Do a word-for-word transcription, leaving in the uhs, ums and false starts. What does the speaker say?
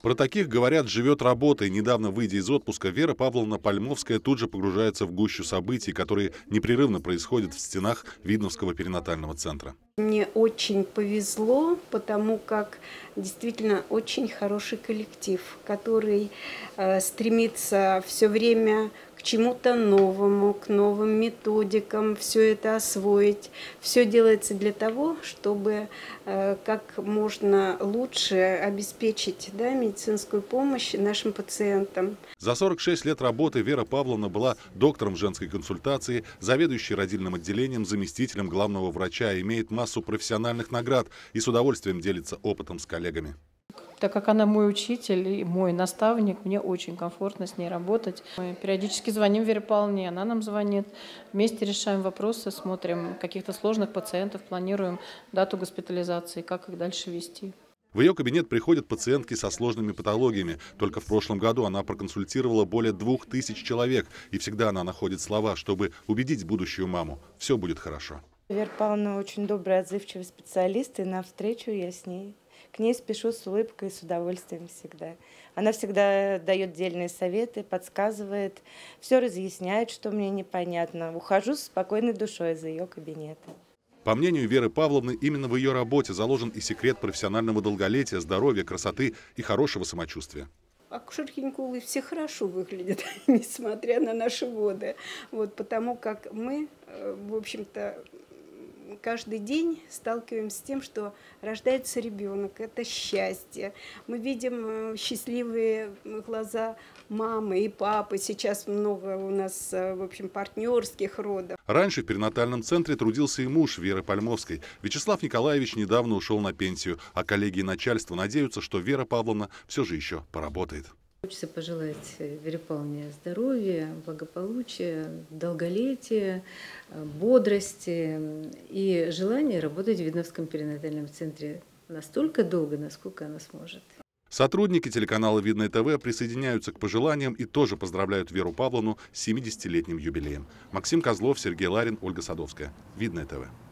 Про таких, говорят, живет работа, и недавно, выйдя из отпуска, Вера Павловна Пальмовская тут же погружается в гущу событий, которые непрерывно происходят в стенах Видновского перинатального центра. Мне очень повезло, потому как действительно очень хороший коллектив, который э, стремится все время к чему-то новому, к новым методикам, все это освоить. Все делается для того, чтобы э, как можно лучше обеспечить, да, медицинскую помощь нашим пациентам. За сорок шесть лет работы Вера Павловна была доктором женской консультации, заведующей родильным отделением, заместителем главного врача, имеет массу профессиональных наград и с удовольствием делится опытом с коллегами. Так как она мой учитель и мой наставник, мне очень комфортно с ней работать. Мы периодически звоним Вере Павловне, она нам звонит. Вместе решаем вопросы, смотрим каких-то сложных пациентов, планируем дату госпитализации, как их дальше вести. В ее кабинет приходят пациентки со сложными патологиями. Только в прошлом году она проконсультировала более двух тысяч человек. И всегда она находит слова, чтобы убедить будущую маму. Все будет хорошо. Вера Павловна очень добрый, отзывчивый специалист, и на встречу я с ней. К ней спешу с улыбкой и с удовольствием всегда. Она всегда дает дельные советы, подсказывает, все разъясняет, что мне непонятно. Ухожу с спокойной душой из ее кабинета. По мнению Веры Павловны, именно в ее работе заложен и секрет профессионального долголетия, здоровья, красоты и хорошего самочувствия. Акушер-гинекологи все хорошо выглядят, несмотря на наши годы. Вот, потому как мы, в общем-то, каждый день сталкиваемся с тем, что рождается ребенок. Это счастье. Мы видим счастливые глаза мамы и папы. Сейчас много у нас, в общем, партнерских родов. Раньше в перинатальном центре трудился и муж Веры Пальмовской. Вячеслав Николаевич недавно ушел на пенсию, а коллеги и начальство надеются, что Вера Павловна все же еще поработает. Хочется пожелать Вере Павловне здоровья, благополучия, долголетия, бодрости и желания работать в Видновском перинатальном центре настолько долго, насколько она сможет. Сотрудники телеканала Видное ТВ присоединяются к пожеланиям и тоже поздравляют Веру Павловну с семидесятилетним юбилеем. Максим Козлов, Сергей Ларин, Ольга Садовская. Видное ТВ.